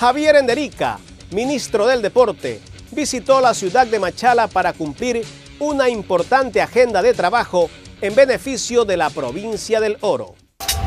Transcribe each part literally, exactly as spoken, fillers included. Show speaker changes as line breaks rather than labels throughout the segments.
Javier Enderica, ministro del Deporte, visitó la ciudad de Machala para cumplir una importante agenda de trabajo en beneficio de la provincia del Oro.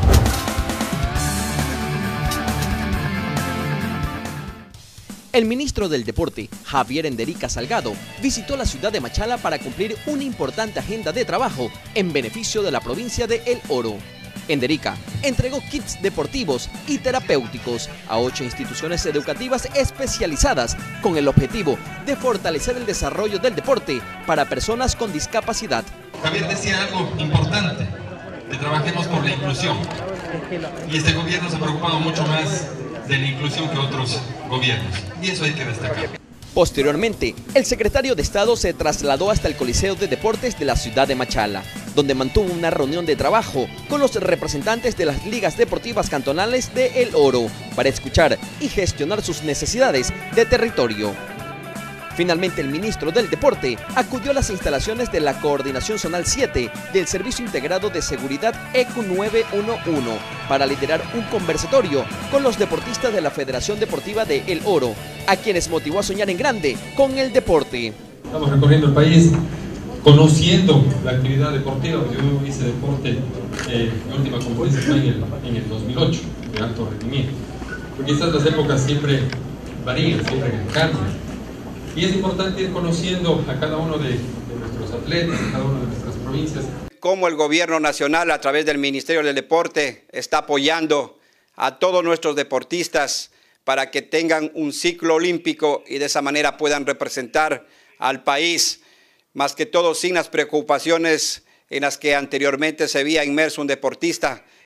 El ministro del Deporte, Javier Enderica Salgado, visitó la ciudad de Machala para cumplir una importante agenda de trabajo en beneficio de la provincia de El Oro. Enderica entregó kits deportivos y terapéuticos a ocho instituciones educativas especializadas con el objetivo de fortalecer el desarrollo del deporte para personas con discapacidad.
Javier decía algo importante, que trabajemos por la inclusión. Y este gobierno se ha preocupado mucho más de la inclusión que otros gobiernos, y eso hay que destacar.
Posteriormente, el secretario de Estado se trasladó hasta el Coliseo de Deportes de la ciudad de Machala, donde mantuvo una reunión de trabajo con los representantes de las ligas deportivas cantonales de El Oro para escuchar y gestionar sus necesidades de territorio. Finalmente, el ministro del Deporte acudió a las instalaciones de la Coordinación Zonal siete del Servicio Integrado de Seguridad E Q nueve uno uno para liderar un conversatorio con los deportistas de la Federación Deportiva de El Oro, a quienes motivó a soñar en grande con el deporte.
Estamos recorriendo el país, conociendo la actividad deportiva. Yo hice deporte, eh, mi última competencia fue en el, en el dos mil ocho, de alto rendimiento. Porque quizás las épocas siempre varían, siempre cambian. Y es importante ir conociendo a cada uno de, de nuestros atletas, a cada una de nuestras provincias.
Cómo el gobierno nacional, a través del Ministerio del Deporte, está apoyando a todos nuestros deportistas para que tengan un ciclo olímpico y de esa manera puedan representar al país, más que todo sin las preocupaciones en las que anteriormente se veía inmerso un deportista